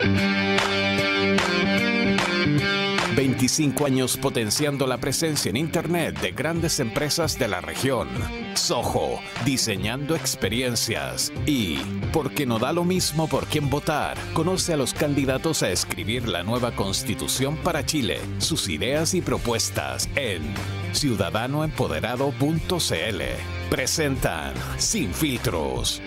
25 años potenciando la presencia en Internet de grandes empresas de la región. Soho, diseñando experiencias. Y, porque no da lo mismo por quién votar, conoce a los candidatos a escribir la nueva Constitución para Chile, sus ideas y propuestas en ciudadanoempoderado.cl. Presentan Sin Filtros.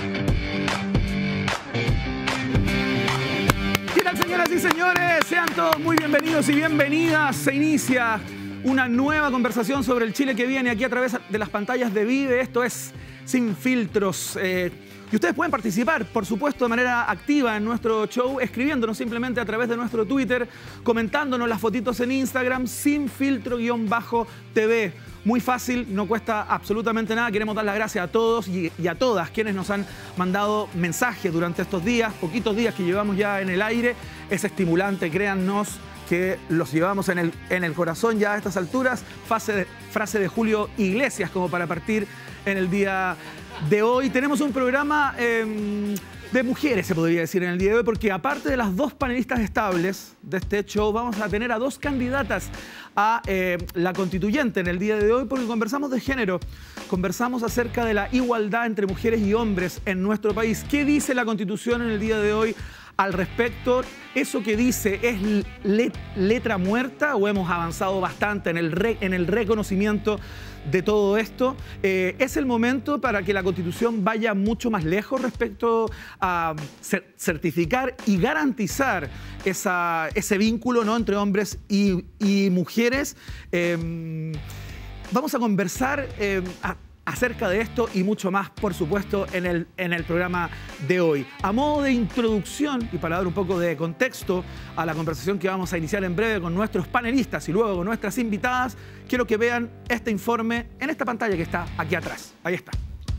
Señoras y señores, sean todos muy bienvenidos y bienvenidas. Se inicia una nueva conversación sobre el Chile que viene aquí a través de las pantallas de Vive. Esto es Sin Filtros. Y ustedes pueden participar, por supuesto, de manera activa en nuestro show, escribiéndonos simplemente a través de nuestro Twitter, comentándonos las fotitos en Instagram, sinfiltro_TV. Muy fácil, no cuesta absolutamente nada. Queremos dar las gracias a todos y a todas quienes nos han mandado mensajes durante estos días, poquitos días que llevamos ya en el aire. Es estimulante, créannos, que los llevamos en el corazón ya a estas alturas. Frase de Julio Iglesias como para partir en el día de hoy. Tenemos un programa de mujeres, se podría decir, en el día de hoy, porque aparte de las dos panelistas estables de este show, vamos a tener a dos candidatas a la constituyente en el día de hoy, porque conversamos de género, conversamos acerca de la igualdad entre mujeres y hombres en nuestro país. ¿Qué dice la Constitución en el día de hoy al respecto? ¿Eso que dice es letra muerta o hemos avanzado bastante en el reconocimiento de todo esto? Es el momento para que la Constitución vaya mucho más lejos respecto a certificar y garantizar ese vínculo, ¿no?, entre hombres y mujeres. Vamos a conversar acerca de esto y mucho más, por supuesto, en el programa de hoy. A modo de introducción y para dar un poco de contexto a la conversación que vamos a iniciar en breve con nuestros panelistas y luego con nuestras invitadas, quiero que vean este informe en esta pantalla que está aquí atrás. Ahí está.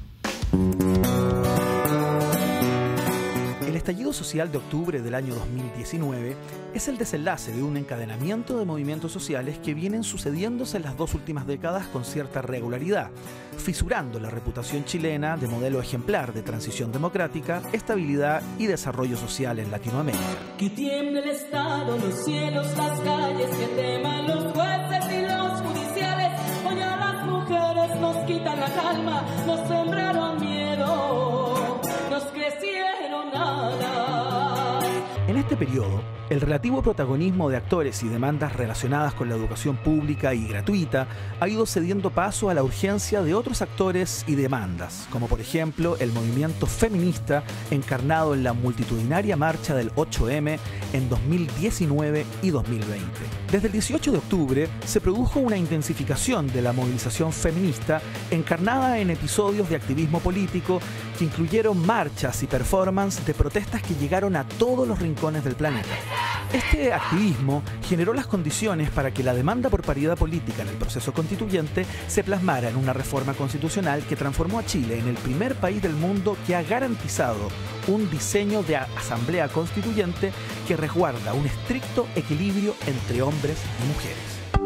El estallido social de octubre del año 2019 es el desenlace de un encadenamiento de movimientos sociales que vienen sucediéndose en las dos últimas décadas con cierta regularidad, fisurando la reputación chilena de modelo ejemplar de transición democrática, estabilidad y desarrollo social en Latinoamérica. Que tiemble el Estado, los cielos, las calles, que teman los jueces y los judiciales. Hoy a las mujeres nos quitan la calma, nos sembraron miedo, nos crecieron alas. En este periodo, el relativo protagonismo de actores y demandas relacionadas con la educación pública y gratuita ha ido cediendo paso a la urgencia de otros actores y demandas, como por ejemplo el movimiento feminista encarnado en la multitudinaria marcha del 8M en 2019 y 2020. Desde el 18 de octubre se produjo una intensificación de la movilización feminista encarnada en episodios de activismo político que incluyeron marchas y performances de protestas que llegaron a todos los rincones del planeta. Este activismo generó las condiciones para que la demanda por paridad política en el proceso constituyente se plasmara en una reforma constitucional que transformó a Chile en el primer país del mundo que ha garantizado un diseño de asamblea constituyente que resguarda un estricto equilibrio entre hombres y mujeres.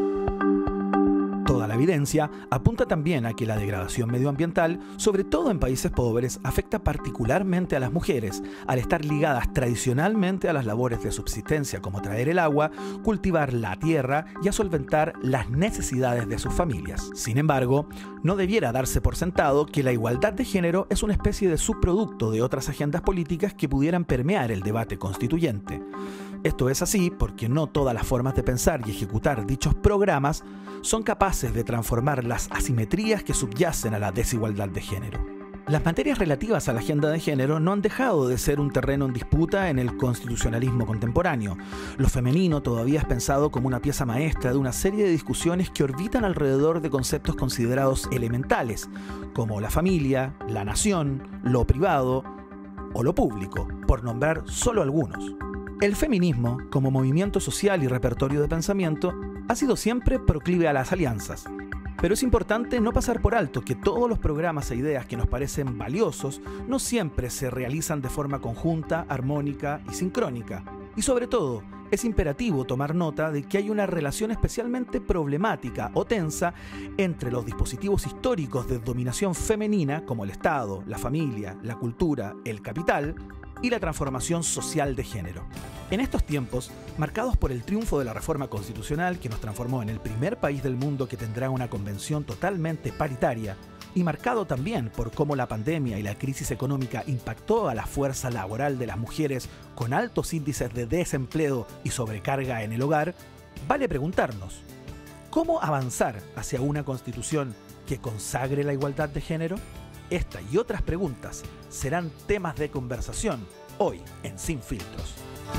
Toda la evidencia apunta también a que la degradación medioambiental, sobre todo en países pobres, afecta particularmente a las mujeres, al estar ligadas tradicionalmente a las labores de subsistencia como traer el agua, cultivar la tierra y a solventar las necesidades de sus familias. Sin embargo, no debiera darse por sentado que la igualdad de género es una especie de subproducto de otras agendas políticas que pudieran permear el debate constituyente. Esto es así porque no todas las formas de pensar y ejecutar dichos programas son capaces de transformar las asimetrías que subyacen a la desigualdad de género. Las materias relativas a la agenda de género no han dejado de ser un terreno en disputa en el constitucionalismo contemporáneo. Lo femenino todavía es pensado como una pieza maestra de una serie de discusiones que orbitan alrededor de conceptos considerados elementales, como la familia, la nación, lo privado o lo público, por nombrar solo algunos. El feminismo, como movimiento social y repertorio de pensamiento, ha sido siempre proclive a las alianzas. Pero es importante no pasar por alto que todos los programas e ideas que nos parecen valiosos no siempre se realizan de forma conjunta, armónica y sincrónica. Y sobre todo, es imperativo tomar nota de que hay una relación especialmente problemática o tensa entre los dispositivos históricos de dominación femenina, como el Estado, la familia, la cultura, el capital, y la transformación social de género. En estos tiempos, marcados por el triunfo de la reforma constitucional que nos transformó en el primer país del mundo que tendrá una convención totalmente paritaria, y marcado también por cómo la pandemia y la crisis económica impactó a la fuerza laboral de las mujeres con altos índices de desempleo y sobrecarga en el hogar, vale preguntarnos, ¿cómo avanzar hacia una constitución que consagre la igualdad de género? Esta y otras preguntas serán temas de conversación hoy en Sin Filtros.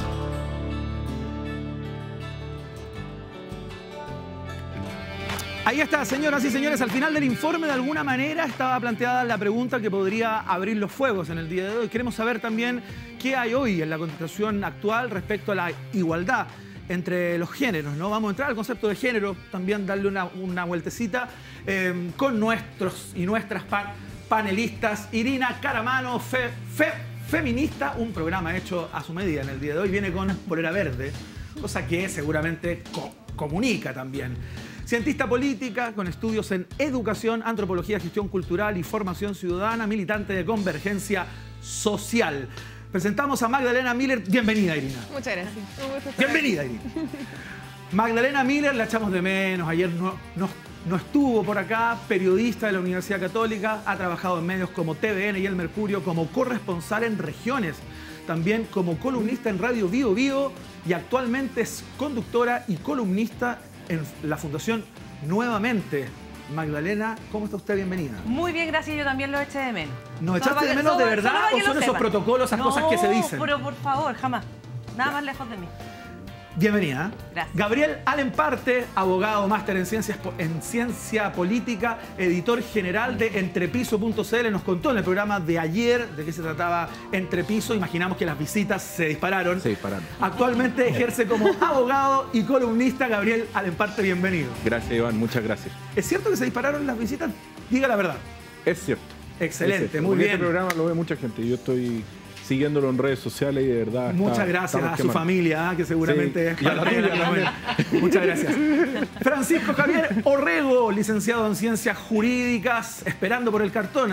Ahí está, señoras y señores, al final del informe de alguna manera estaba planteada la pregunta que podría abrir los fuegos en el día de hoy. Queremos saber también qué hay hoy en la Constitución actual respecto a la igualdad entre los géneros, ¿no? Vamos a entrar al concepto de género, también darle una vueltecita con nuestros y nuestras panelistas. Irina Caramano, feminista, un programa hecho a su medida en el día de hoy, viene con polera verde, cosa que seguramente comunica también. Cientista política, con estudios en educación, antropología, gestión cultural y formación ciudadana, militante de Convergencia Social. Presentamos a Magdalena Miller. Bienvenida, Irina. Muchas gracias. Un gusto estar Bienvenida, Irina. Magdalena Miller, la echamos de menos. Ayer no estuvo por acá, periodista de la Universidad Católica, ha trabajado en medios como TVN y El Mercurio, como corresponsal en regiones, también como columnista en Radio Bio Bio y actualmente es conductora y columnista en la Fundación Nuevamente. Magdalena, ¿cómo está usted? Bienvenida. Muy bien, gracias. Yo también lo eché de menos. ¿Nos echaste de menos de verdad o son esos protocolos, esas cosas que se dicen? No, pero por favor, jamás. Nada más lejos de mí. Bienvenida. Gracias. Gabriel Alemparte, abogado, máster en ciencia política, editor general de Entrepiso.cl, nos contó en el programa de ayer de qué se trataba Entrepiso. Imaginamos que las visitas se dispararon. Se dispararon. Actualmente ejerce como abogado y columnista. Gabriel Alemparte, bienvenido. Gracias, Iván. Muchas gracias. ¿Es cierto que se dispararon las visitas? Diga la verdad. Es cierto. Excelente, es cierto. muy bien. Este programa lo ve mucha gente. Yo estoy siguiéndolo en redes sociales y de verdad. Muchas gracias a su familia, que seguramente sí, es parte de la familia. Muchas gracias. Francisco Javier Orrego, licenciado en Ciencias Jurídicas, esperando por el cartón,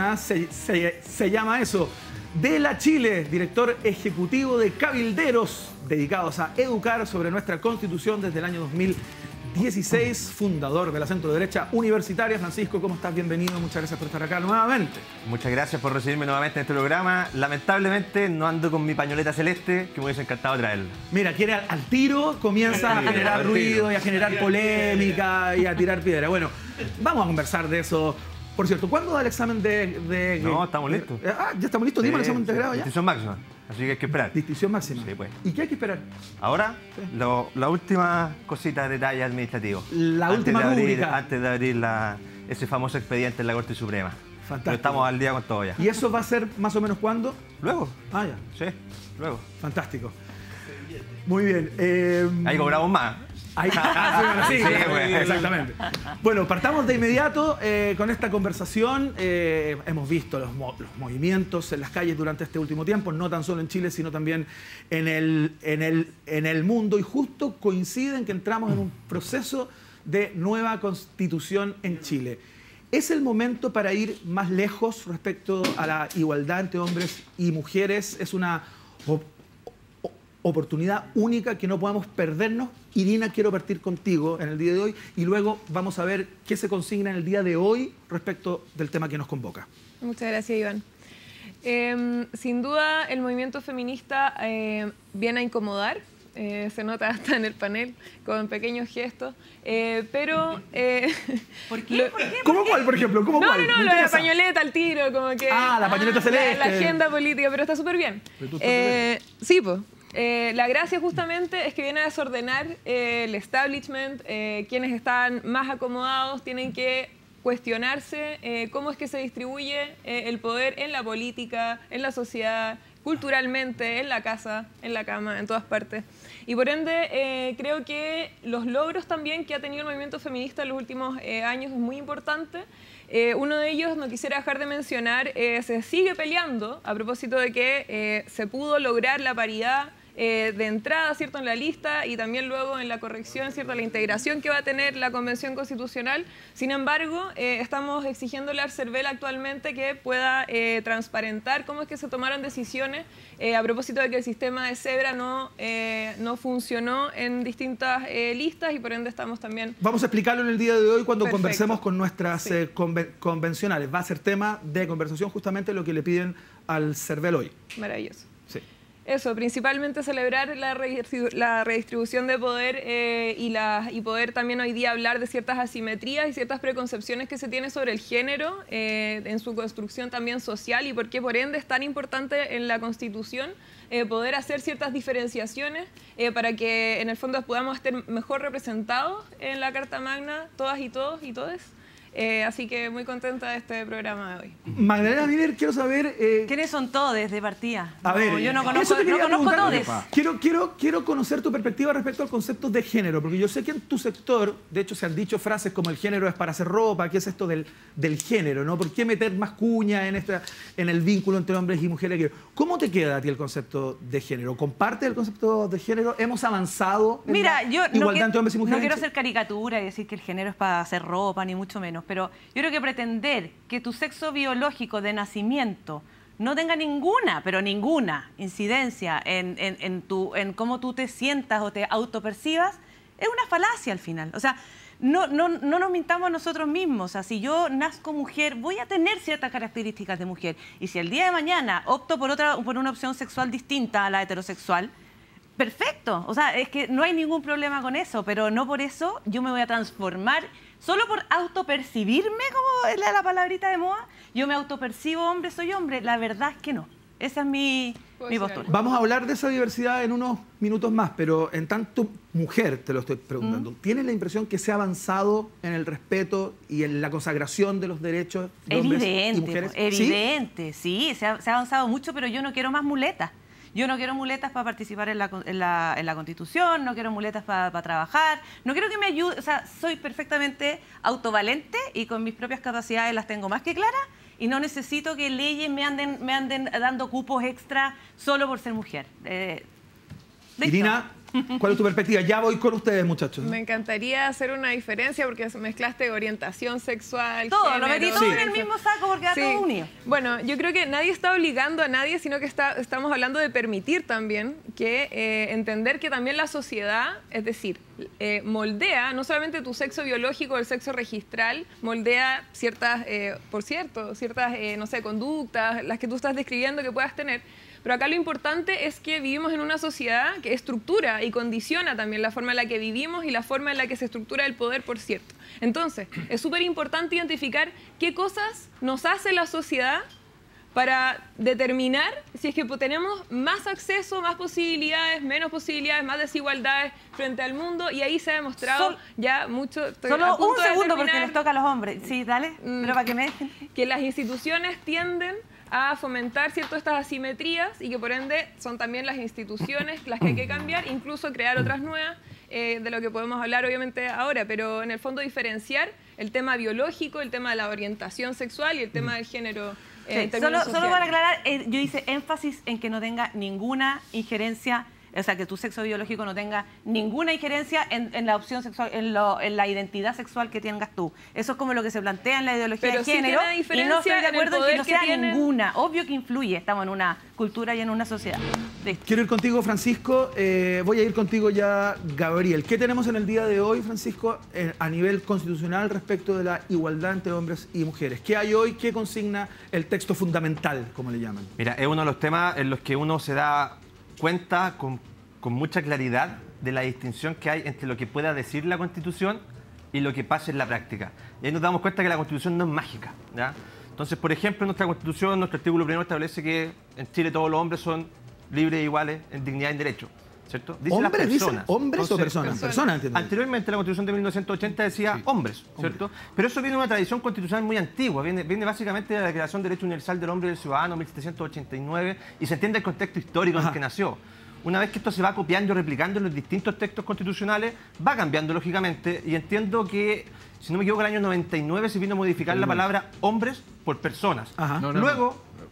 se llama eso. De la Chile, director ejecutivo de Cabilderos, dedicados a educar sobre nuestra Constitución desde el año 2016, fundador de la centro derecha universitaria. Francisco, ¿cómo estás? Bienvenido, muchas gracias por estar acá nuevamente. Muchas gracias por recibirme nuevamente en este programa. Lamentablemente no ando con mi pañoleta celeste, que me hubiese encantado traerla. Mira, quiere al tiro, comienza a generar ruido y a generar polémica y a tirar piedra. Bueno, vamos a conversar de eso. Por cierto, ¿cuándo da el examen de No, estamos listos. Ah, ya estamos listos. Dimos el examen integrado ya. Distinción máxima, así que hay que esperar. Distinción máxima. Sí, pues. ¿Y qué hay que esperar? Ahora, la última cosita de detalle administrativo. La última rúbrica. Antes de abrir ese famoso expediente en la Corte Suprema. Fantástico. Pero estamos al día con todo ya. ¿Y eso va a ser más o menos cuándo? Luego. Ah, ya. Sí, luego. Fantástico. Muy bien. Ahí cobramos más. Ahí, sí, pues. Exactamente. Bueno, partamos de inmediato con esta conversación. Hemos visto los movimientos en las calles durante este último tiempo, no tan solo en Chile, sino también en el mundo. Y justo coinciden que entramos en un proceso de nueva constitución en Chile. ¿Es el momento para ir más lejos respecto a la igualdad entre hombres y mujeres? ¿Es una oportunidad única que no podemos perdernos? Irina, quiero partir contigo en el día de hoy y luego vamos a ver qué se consigna en el día de hoy respecto del tema que nos convoca. Muchas gracias, Iván. Sin duda, el movimiento feminista viene a incomodar. Se nota hasta en el panel con pequeños gestos, pero... ¿Por qué? ¿Por qué? ¿Cómo cuál, por ejemplo? ¿Cómo cuál? No, lo de la pañoleta al tiro, como que... Ah, la pañoleta celeste. La agenda política, pero está súper bien. Sí, pues. La gracia justamente es que viene a desordenar el establishment. Quienes están más acomodados tienen que cuestionarse cómo es que se distribuye el poder en la política, en la sociedad, culturalmente, en la casa, en la cama, en todas partes. Y por ende, creo que los logros también que ha tenido el movimiento feminista en los últimos años es muy importante. Uno de ellos, no quisiera dejar de mencionar, se sigue peleando a propósito de que se pudo lograr la paridad de entrada, ¿cierto?, en la lista y también luego en la corrección, ¿cierto?, la integración que va a tener la Convención Constitucional. Sin embargo, estamos exigiéndole al CERVEL actualmente que pueda transparentar cómo es que se tomaron decisiones a propósito de que el sistema de cebra no funcionó en distintas listas y por ende estamos también... Vamos a explicarlo en el día de hoy cuando Perfecto. conversemos con nuestras convencionales. Va a ser tema de conversación justamente lo que le piden al CERVEL hoy. Maravilloso. Sí. Eso, principalmente celebrar la redistribución de poder y poder también hoy día hablar de ciertas asimetrías y ciertas preconcepciones que se tiene sobre el género en su construcción también social y por qué por ende es tan importante en la Constitución poder hacer ciertas diferenciaciones para que en el fondo podamos estar mejor representados en la Carta Magna, todas y todos y todes. Así que muy contenta de este programa de hoy. Magdalena Miller, quiero saber... ¿Quiénes son todos de partida? A ver, yo no eso conozco, te quería no conozco preguntar. todos. Quiero conocer tu perspectiva respecto al concepto de género, porque yo sé que en tu sector, de hecho se han dicho frases como el género es para hacer ropa, ¿qué es esto del género? ¿No? ¿Por qué meter más cuña en el vínculo entre hombres y mujeres? ¿Cómo te queda a ti el concepto de género? ¿Comparte el concepto de género? ¿Hemos avanzado en Mira, la yo igualdad entre hombres y mujeres? no quiero hacer caricatura y decir que el género es para hacer ropa, ni mucho menos, pero yo creo que pretender que tu sexo biológico de nacimiento no tenga ninguna, pero ninguna incidencia en cómo tú te sientas o te autopercibas, es una falacia al final. O sea, no nos mintamos a nosotros mismos. O sea, si yo nazco mujer, voy a tener ciertas características de mujer. Y si el día de mañana opto por una opción sexual distinta a la heterosexual, perfecto. O sea, es que no hay ningún problema con eso, pero no por eso yo me voy a transformar. Solo por autopercibirme, como es la palabrita de moda, yo me autopercibo hombre, soy hombre. La verdad es que no. Esa es mi postura. Vamos a hablar de esa diversidad en unos minutos más, pero en tanto mujer, te lo estoy preguntando, ¿tienes la impresión que se ha avanzado en el respeto y en la consagración de los derechos de hombres y mujeres? Evidente, sí, se ha avanzado mucho, pero yo no quiero más muletas. Yo no quiero muletas para participar en la Constitución, no quiero muletas para trabajar, no quiero que me ayude, o sea, soy perfectamente autovalente y con mis propias capacidades las tengo más que claras y no necesito que leyes me anden dando cupos extra solo por ser mujer. Irina, ¿cuál es tu perspectiva? Ya voy con ustedes, muchachos. Me encantaría hacer una diferencia porque mezclaste orientación sexual, todo, género, lo metí todo en el mismo saco porque va todo unido. Bueno, yo creo que nadie está obligando a nadie, sino que estamos hablando de permitir también que entender que también la sociedad, es decir, moldea no solamente tu sexo biológico o el sexo registral, moldea ciertas, no sé, conductas, las que tú estás describiendo que puedas tener. Pero acá lo importante es que vivimos en una sociedad que estructura y condiciona también la forma en la que vivimos y la forma en la que se estructura el poder, por cierto. Entonces, es súper importante identificar qué cosas nos hace la sociedad para determinar si es que tenemos más acceso, más posibilidades, menos posibilidades, más desigualdades frente al mundo, y ahí se ha demostrado ya mucho... Solo un segundo porque les toca a los hombres. Sí, dale, pero para que me dejen. Que las instituciones tienden a fomentar estas asimetrías y que por ende son también las instituciones las que hay que cambiar, incluso crear otras nuevas, de lo que podemos hablar obviamente ahora, pero en el fondo diferenciar el tema biológico, el tema de la orientación sexual y el tema del género. Solo para aclarar, yo hice énfasis en que no tenga ninguna injerencia, o sea, que tu sexo biológico no tenga ninguna injerencia en la opción sexual, en la identidad sexual que tengas tú. Eso es como lo que se plantea en la ideología de género, y no estoy de acuerdo en que no sea ninguna. Obvio que influye, estamos en una cultura y en una sociedad. Listo. Quiero ir contigo, Francisco. Voy a ir contigo ya, Gabriel. ¿Qué tenemos en el día de hoy, Francisco, a nivel constitucional respecto de la igualdad entre hombres y mujeres? ¿Qué hay hoy? ¿Qué consigna el texto fundamental, como le llaman? Mira, es uno de los temas en los que uno se da cuenta con mucha claridad de la distinción que hay entre lo que pueda decir la Constitución y lo que pasa en la práctica. Y ahí nos damos cuenta que la Constitución no es mágica, ¿ya? Entonces, por ejemplo, en nuestra Constitución, nuestro artículo 1 establece que en Chile todos los hombres son libres e iguales en dignidad y en derecho, ¿cierto? Dice las personas. ¿Hombres o Entonces, personas? Personas, entiendo. Anteriormente la Constitución de 1980 decía hombres, ¿cierto? Hombres. Pero eso viene de una tradición constitucional muy antigua, viene básicamente de la Declaración de Derecho Universal del Hombre y del Ciudadano, 1789, y se entiende el contexto histórico en el que nació. Una vez que esto se va copiando y replicando en los distintos textos constitucionales, va cambiando lógicamente, y entiendo que, si no me equivoco, el año 99 se vino a modificar la palabra hombres por personas. Luego,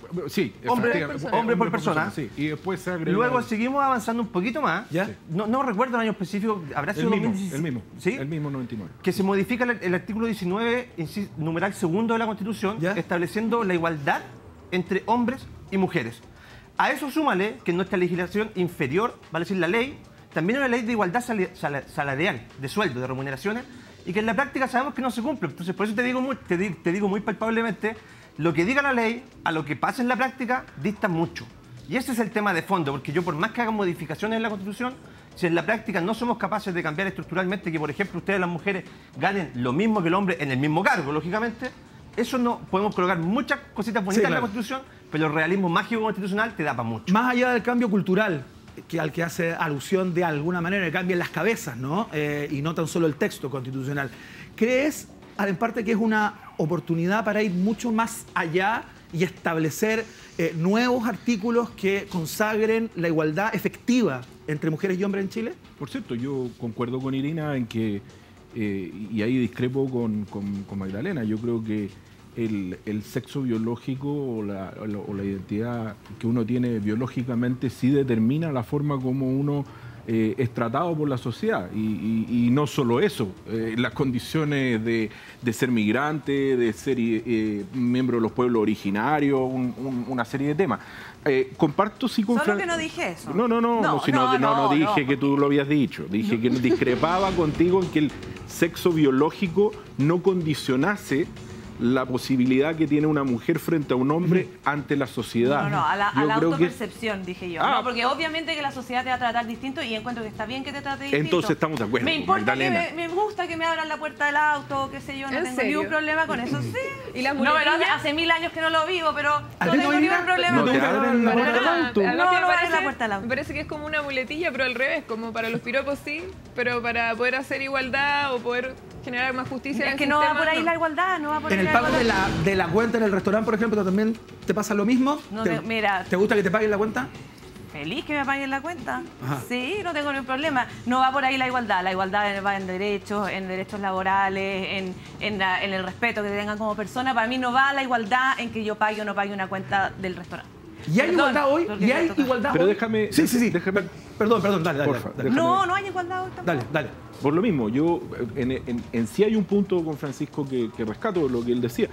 Sí, hombre por persona. Sí. Y después se agrega... Luego seguimos avanzando un poquito más. ¿Ya? No recuerdo el año específico, habrá sido el mismo, 2016. el mismo, ¿Sí? el mismo 99. Que se modifica el artículo 19, numeral segundo de la Constitución, ¿Ya? estableciendo la igualdad entre hombres y mujeres. A eso súmale que en nuestra legislación inferior, vale decir la ley, también hay una ley de igualdad salarial, de sueldo, de remuneraciones, y que en la práctica sabemos que no se cumple. Entonces, por eso te digo muy palpablemente, lo que diga la ley a lo que pasa en la práctica dista mucho. Y ese es el tema de fondo, porque yo, por más que hagan modificaciones en la Constitución, si en la práctica no somos capaces de cambiar estructuralmente que, por ejemplo, ustedes las mujeres ganen lo mismo que el hombre en el mismo cargo, lógicamente, eso no podemos colocar muchas cositas bonitas en la Constitución, pero el realismo mágico constitucional te da para mucho. Más allá del cambio cultural, al que hace alusión de alguna manera, que cambien las cabezas, ¿no? Y no tan solo el texto constitucional. ¿Crees, en parte, que es una oportunidad para ir mucho más allá y establecer nuevos artículos que consagren la igualdad efectiva entre mujeres y hombres en Chile? Por cierto, yo concuerdo con Irina en que, y ahí discrepo con Magdalena, yo creo que el sexo biológico o la identidad que uno tiene biológicamente sí determina la forma como uno es tratado por la sociedad. Y no solo eso, las condiciones de ser migrante, de ser miembro de los pueblos originarios, una serie de temas. Comparto sí con Solo que no dije eso. No dije que tú lo habías dicho. Dije que discrepaba contigo en que el sexo biológico no condicionase la posibilidad que tiene una mujer frente a un hombre ante la sociedad. A la autopercepción, dije yo. No, porque obviamente que la sociedad te va a tratar distinto y encuentro que está bien que te trate distinto. Entonces estamos de acuerdo. Me importa me gusta que me abran la puerta del auto, qué sé yo, no tengo ningún problema con eso. Sí. ¿Y las no, pero hace 1000 años que no lo vivo, pero no tengo ningún problema. No te abren la puerta del auto. Me parece que es como una muletilla, pero al revés, como para los piropos sí, pero para poder hacer igualdad o poder generar más justicia. Es que no va por ahí la igualdad, no va por ahí. En el pago de la cuenta en el restaurante, por ejemplo, ¿también te pasa lo mismo? No, mira, ¿te gusta que te paguen la cuenta? Feliz que me paguen la cuenta. Ajá. Sí, no tengo ningún problema. No va por ahí la igualdad. La igualdad va en derechos laborales, en el respeto que te tengan como persona. Para mí no va la igualdad en que yo pague o no pague una cuenta del restaurante. ¿Y hay igualdad hoy? ¿Y hay igualdad Pero hoy? déjame... Sí. Déjame, perdón, dale. No hay igualdad hoy tampoco. Dale. Por lo mismo, yo en sí hay un punto con Francisco que rescato lo que él decía.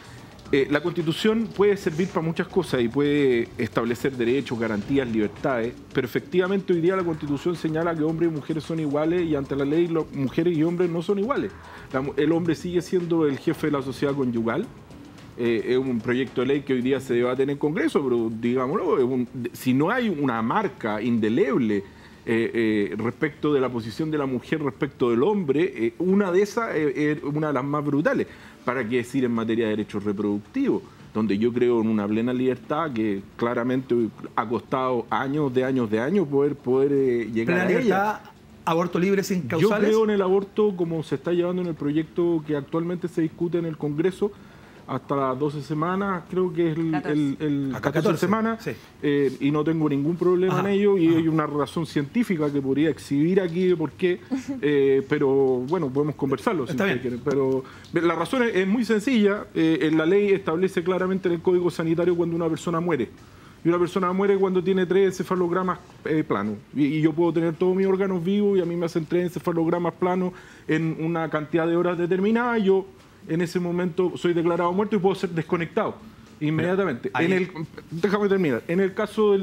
La Constitución puede servir para muchas cosas y puede establecer derechos, garantías, libertades, pero efectivamente hoy día la Constitución señala que hombres y mujeres son iguales y ante la ley mujeres y hombres no son iguales. El hombre sigue siendo el jefe de la sociedad conyugal. Es un proyecto de ley que hoy día se debate en el Congreso, pero digámoslo, si no hay una marca indeleble respecto de la posición de la mujer respecto del hombre, una de esas es una de las más brutales. ¿Para qué decir en materia de derechos reproductivos? Donde yo creo en una plena libertad que claramente ha costado años de años poder llegar a ella. Libertad, aborto libre sin causales. Yo creo en el aborto como se está llevando en el proyecto que actualmente se discute en el Congreso, hasta las 12 semanas, creo que es el 14 semanas, sí. Y no tengo ningún problema en ello, y hay una razón científica que podría exhibir aquí de por qué, pero bueno, podemos conversarlo. Está bien. Quieren, pero la razón es muy sencilla. En la ley establece claramente en el Código Sanitario cuando una persona muere. Y una persona muere cuando tiene 3 encefalogramas planos. Y yo puedo tener todos mis órganos vivos y a mí me hacen 3 encefalogramas planos en una cantidad de horas determinada. Y yo en ese momento soy declarado muerto y puedo ser desconectado inmediatamente. Déjame terminar. En el caso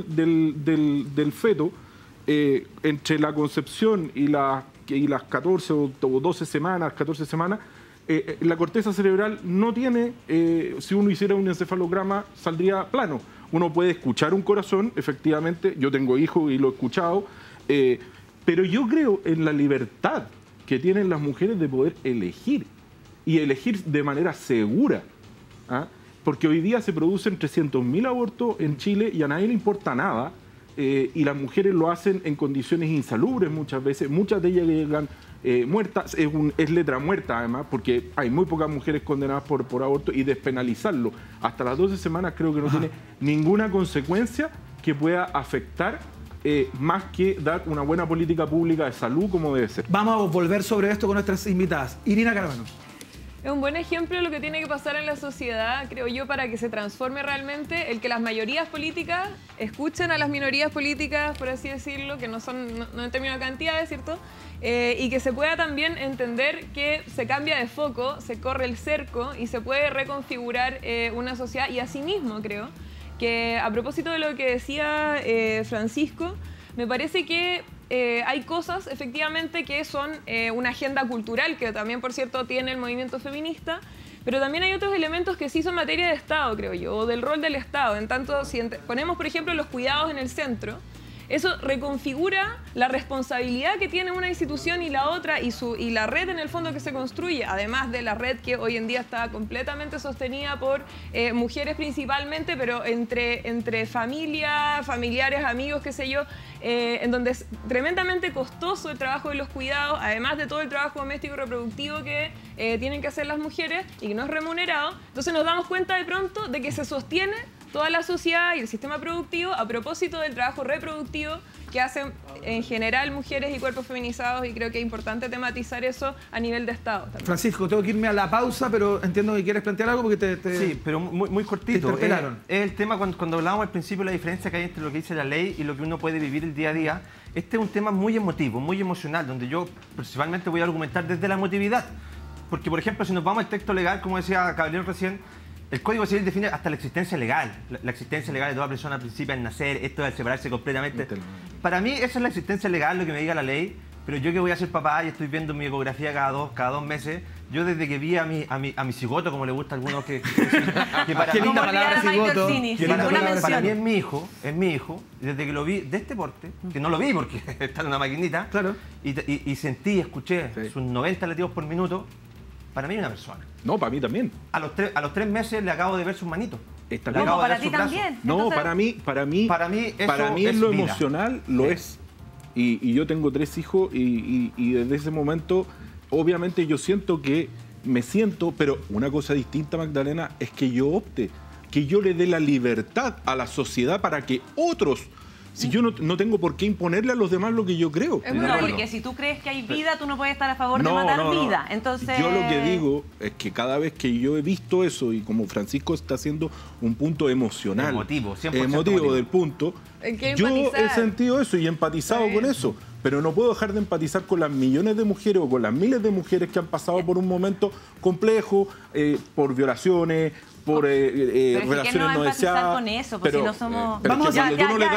del feto, entre la concepción y las 14 o 12 semanas, 14 semanas, la corteza cerebral no tiene, si uno hiciera un encefalograma, saldría plano. Uno puede escuchar un corazón, efectivamente, yo tengo hijos y lo he escuchado, pero yo creo en la libertad que tienen las mujeres de poder elegir, y elegir de manera segura. Porque hoy día se producen 300.000 abortos en Chile y a nadie le importa nada, y las mujeres lo hacen en condiciones insalubres muchas veces, muchas de ellas llegan muertas, es letra muerta además, porque hay muy pocas mujeres condenadas por aborto, y despenalizarlo hasta las 12 semanas creo que no tiene ninguna consecuencia que pueda afectar más que dar una buena política pública de salud como debe ser. Vamos a volver sobre esto con nuestras invitadas. Irina Carvajal. Es un buen ejemplo de lo que tiene que pasar en la sociedad, creo yo, para que se transforme realmente, el que las mayorías políticas escuchen a las minorías políticas, por así decirlo, que no en términos de cantidades, ¿cierto? Y que se pueda también entender que se cambia de foco, se corre el cerco y se puede reconfigurar una sociedad. Y asimismo, creo que a propósito de lo que decía Francisco, me parece que hay cosas, efectivamente, que son una agenda cultural, que también, por cierto, tiene el movimiento feminista, pero también hay otros elementos que sí son materia de Estado, creo yo, o del rol del Estado. En tanto, si ponemos, por ejemplo, los cuidados en el centro, eso reconfigura la responsabilidad que tiene una institución y la otra, y la red en el fondo que se construye, además de la red que hoy en día está completamente sostenida por mujeres principalmente, pero entre familia, familiares, amigos, qué sé yo, en donde es tremendamente costoso el trabajo de los cuidados, además de todo el trabajo doméstico y reproductivo que tienen que hacer las mujeres y que no es remunerado. Entonces nos damos cuenta de pronto de que se sostiene toda la sociedad y el sistema productivo a propósito del trabajo reproductivo que hacen en general mujeres y cuerpos feminizados, y creo que es importante tematizar eso a nivel de Estado también. Francisco, tengo que irme a la pausa, pero entiendo que quieres plantear algo porque Sí, pero muy cortito. Es el tema cuando hablábamos al principio, la diferencia que hay entre lo que dice la ley y lo que uno puede vivir el día a día. Este es un tema muy emotivo, muy emocional, donde yo principalmente voy a argumentar desde la emotividad. Porque, por ejemplo, si nos vamos al texto legal, como decía Gabriel recién, el Código Civil define hasta la existencia legal. La existencia legal de toda persona principia al nacer, esto de separarse completamente. Para mí, esa es la existencia legal, lo que me diga la ley, pero yo que voy a ser papá y estoy viendo mi ecografía cada dos meses, yo desde que vi a mi cigoto, como le gusta a algunos que para Qué linda palabra, cigoto. Para mí es mi hijo, desde que lo vi de este porte, que no lo vi porque está en una maquinita, claro. y sentí, escuché sus 90 latidos por minuto. Para mí es una persona. No, para mí también. A los 3 meses le acabo de ver sus manitos. No, para ti también. No, entonces, para mí en lo emocional lo es. Y yo tengo 3 hijos y desde ese momento, obviamente yo siento que pero una cosa distinta, Magdalena, es que yo opte, que yo le dé la libertad a la sociedad para que otros... Si yo no tengo por qué imponerle a los demás lo que yo creo. No, porque si tú crees que hay vida, tú no puedes estar a favor de matar vida. Entonces... Yo lo que digo es que cada vez que yo he visto eso, y como Francisco está haciendo un punto emocional, emotivo del punto, yo he sentido eso y he empatizado con eso. Pero no puedo dejar de empatizar con las millones de mujeres o con las miles de mujeres que han pasado por un momento complejo, por violaciones, por relaciones no deseadas. Con eso, pues si no somos... Vamos a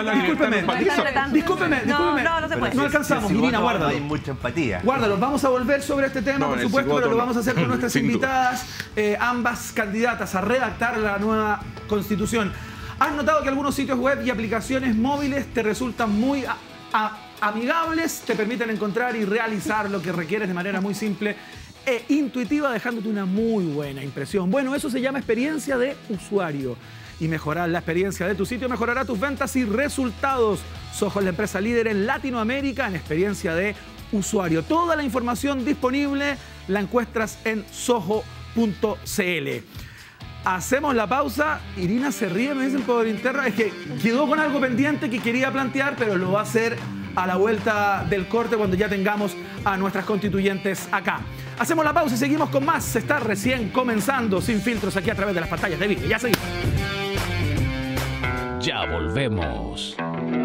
discúlpeme. No se puede. No alcanzamos, Irina, guárdalo. Hay mucha empatía. Guárdalo, vamos a volver sobre este tema, por supuesto, pero lo vamos a hacer con nuestras invitadas, ambas candidatas a redactar la nueva Constitución. ¿Has notado que algunos sitios web y aplicaciones móviles te resultan muy amigables, te permiten encontrar y realizar lo que requieres de manera muy simple e intuitiva, dejándote una muy buena impresión? Bueno, eso se llama experiencia de usuario. Y mejorar la experiencia de tu sitio mejorará tus ventas y resultados. Soho es la empresa líder en Latinoamérica en experiencia de usuario. Toda la información disponible la encuentras en soho.cl. Hacemos la pausa. Irina se ríe, me dicen por interno. Es que quedó con algo pendiente que quería plantear, pero lo va a hacer a la vuelta del corte cuando ya tengamos a nuestras constituyentes acá. Hacemos la pausa y seguimos con más. Se está recién comenzando Sin Filtros aquí a través de las pantallas de Vile. Ya seguimos. Ya volvemos.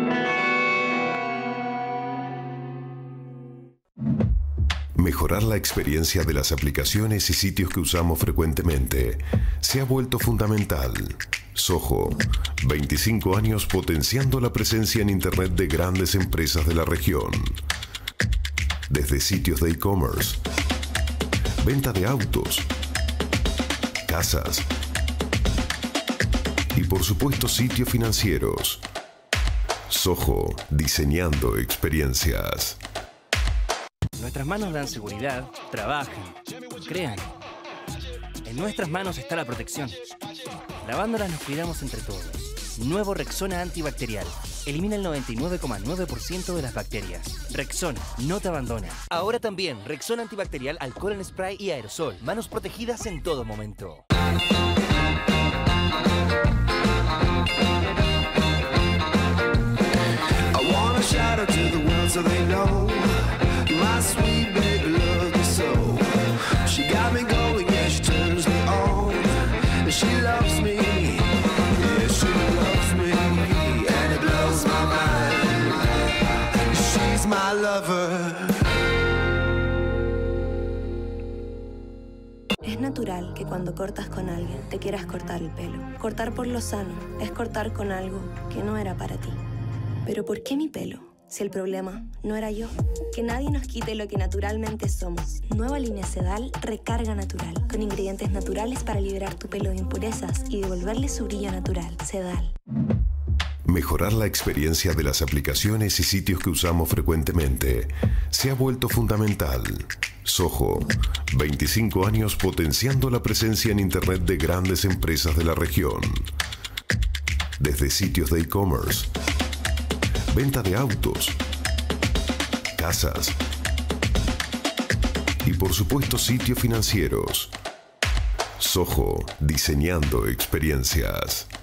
Mejorar la experiencia de las aplicaciones y sitios que usamos frecuentemente se ha vuelto fundamental. Soho, 25 años potenciando la presencia en Internet de grandes empresas de la región. Desde sitios de e-commerce, venta de autos, casas y por supuesto sitios financieros. Soho, diseñando experiencias. Nuestras manos dan seguridad, trabajan, crean. En nuestras manos está la protección. Lavándolas nos cuidamos entre todos. Nuevo Rexona antibacterial. Elimina el 99,9% de las bacterias. Rexona, no te abandona. Ahora también Rexona antibacterial, alcohol en spray y aerosol. Manos protegidas en todo momento. I wanna shout out to the world so they know my sweet baby loves me so. She got me going, yeah, my lover. Es natural que cuando cortas con alguien te quieras cortar el pelo. Cortar por lo sano es cortar con algo que no era para ti. Pero ¿por qué mi pelo? Si el problema no era yo. Que nadie nos quite lo que naturalmente somos. Nueva línea Sedal Recarga Natural. Con ingredientes naturales para liberar tu pelo de impurezas y devolverle su brillo natural. Sedal. Mejorar la experiencia de las aplicaciones y sitios que usamos frecuentemente se ha vuelto fundamental. Soho, 25 años potenciando la presencia en Internet de grandes empresas de la región. Desde sitios de e-commerce, venta de autos, casas y por supuesto sitios financieros. Soho, diseñando experiencias.